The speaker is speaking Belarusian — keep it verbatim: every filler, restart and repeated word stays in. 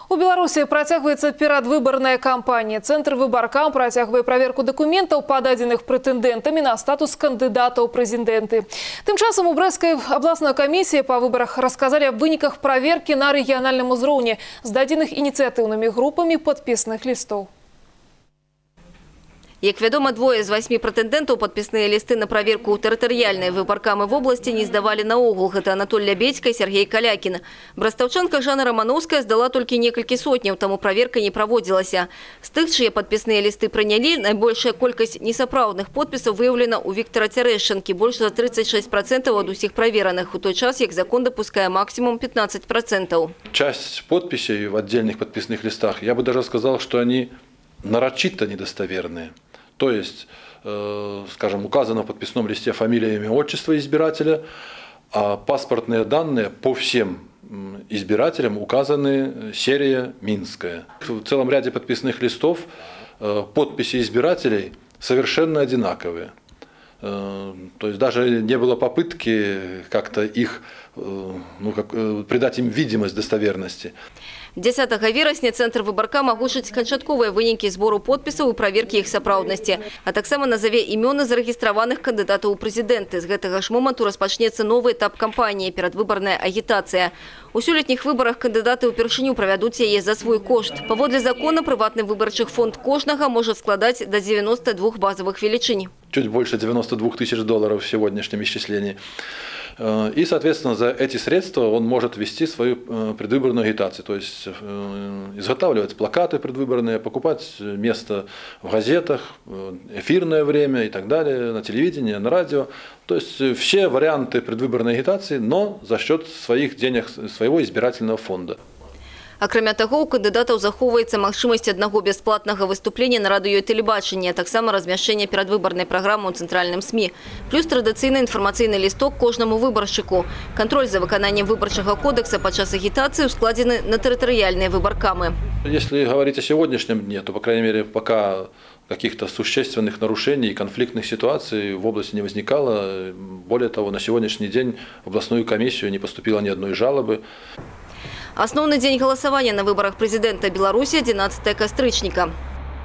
У Беларуси працягваецца перадвыбарная кампанія. Центр выбаркам працягвае праверку дакументаў, пададзеных прэтэндэнтамі на статус кандыдата ў прэзідэнты. Тым часам у Брэсцкай абласной камісіі па выбарах расказалі аб выніках праверкі на рэгіянальным узроўні, здадзеных ініцыятыўнымі групамі падпісных лістоў. Як вядома, двое з восьмі прэтэндэнтаў падпісныя лісты на праверку ў тэрытарыяльныя выбаркамы в области не здавалі наогул. Гэта Анатоль Лябедзька і Сергей Калякін. Брастаўчанка Жанна Романовская здала толькі некалькі сотняў, таму праверка не праводзілася. З тых, чые падпісныя лісты прынялі, найбольшая колькасць несапраўдных подпісаў выяўлена ў Віктара Цярэшчанкі, больш за тридцать шесть процентов ад усіх правераных, у той час, як закон дапускае максимум пятнадцать процентов. Часть подписей в отдельных подписных листах, я бы даже сказал, что они нарочито недостоверные. То есть, э, скажем, указано в подписном листе фамилия, имя, отчество избирателя, а паспортные данные по всем избирателям указаны серия Минская. В целом ряде подписных листов э, подписи избирателей совершенно одинаковые. Э, то есть даже не было попытки как-то их, э, ну, как, э, придать им видимость достоверности. дзесятага верасня Центр выбаркам агучыць канчатковыя вынікі збору подпісаў і праверкі іх сапраўднасці, а таксама назаве імёны зарэгістраваных кандыдатаў у прэзідэнты. З гэтага ж моманту распачнецца новы этап кампаніі, перадвыбарная агітацыя. У сёлетніх выбарах кандыдаты ўпершыню правядуць яе за свой кошт. Паводле закона прыватны выбарчы фонд кожнага можа складаць до девяноста двух базовых велічынь. Чуть больше девяноста двух тысяч долларов в сегодняшнем исчислении. И, соответственно, за эти средства он может вести свою предвыборную агитацию, то есть изготавливать плакаты предвыборные, покупать место в газетах, эфирное время и так далее, на телевидении, на радио. То есть все варианты предвыборной агитации, но за счет своих денег, своего избирательного фонда. Акрамя таго, у кандыдатаў захоўваецца магчымасць аднаго бясплатнага выступлення на радыё і тэлебачанні, а таксама размяшчэння перадвыбарнай праграмы ў цэнтральным СМИ. Плюс традыцыйны інфармацыйны лісток кожнаму выбаршчыку. Кантроль за выкананнем выбарчага кодекса падчас агітацыі ускладзены на тэрытарыяльныя выбаркамы. Если говорить о сегодняшнем дне, то, по крайней мере, пока каких-то существенных нарушений и конфликтных ситуаций в области не возникало. Более того, на сегодняшний день в областную комиссию не поступило ни одной жалобы. Основный день голосования на выборах президента Беларуси – одиннадцатое кастрычника.